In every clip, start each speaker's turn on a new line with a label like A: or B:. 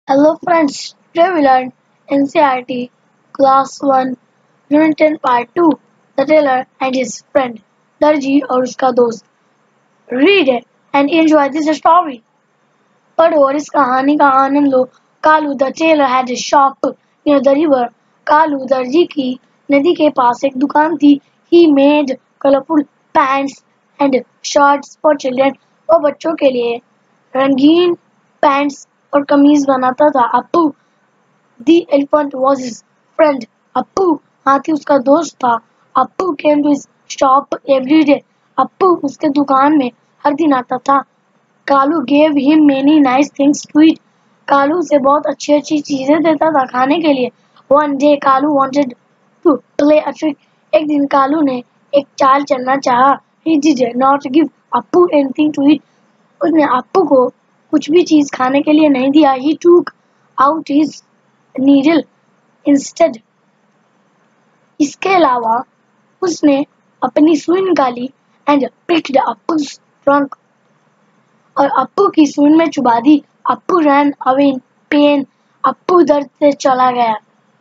A: Hello friends, today we learn NCERT Class 1 Unit 10 Part 2 The Tailor and His Friend दर्जी और उसका दोस्त. Read it and enjoy this story. पढ़ो और इस कहानी का आनंद लो. Kalu the tailor had a shop near the river. Kalu दर्जी की नदी के पास एक दुकान थी. He made colorful pants and shirts for children. वो बच्चों के लिए रंगीन पैंट्स और कमीज बनाता था. Appu the elephant was his friend. Appu हाथी उसका दोस्त था. Appu came to his shop every day. Appu उसके दुकान में हर दिन आता था. Kalu gave him many nice things to eat. Kalu उसे बहुत अच्छी अच्छी चीजें देता था खाने के लिए. One day Kalu wanted to play a trick. एक दिन कालू ने एक चाल चलना चाहा. He did not give Appu anything to eat. उसने अप्पू को कुछ भी चीज खाने के लिए नहीं दिया. He took out his needle instead. इसके अलावा उसने अपनी सुई निकाली and pricked अप्पू's trunk. और अप्पू की सुई में चुबा दी. Appu ran away in pain. Appu दर्द से चला गया.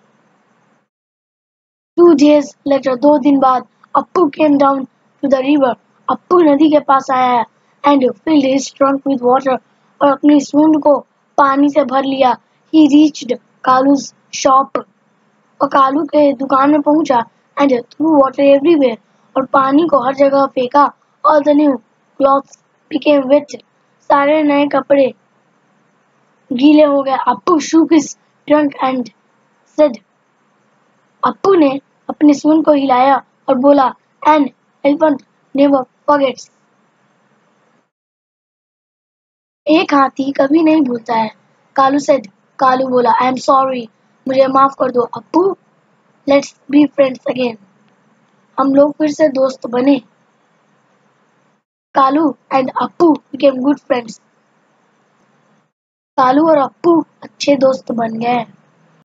A: 2 days later, 2 दिन बाद Appu came down to the river. Appu नदी के पास आया and filled his trunk with water. और अपनी सूंड को पानी से भर लिया. He reached कालू's shop. और कालू के दुकान में पहुंचा and threw water everywhere. और पानी को हर जगह फेंका. All the new clothes became wet. सारे नए कपड़े गीले हो गए. Appu shook his trunk and said. Appu ने अपनी सूंड को हिलाया और बोला, An elephant never forgets. एक हाथी कभी नहीं भूलता है. कालू said. कालू बोला, I am sorry. मुझे माफ कर दो. Appu, let's be friends again. हम लोग फिर से दोस्त बने. Kalu and Appu became good friends. Kalu और अप्पू अच्छे दोस्त बन गए.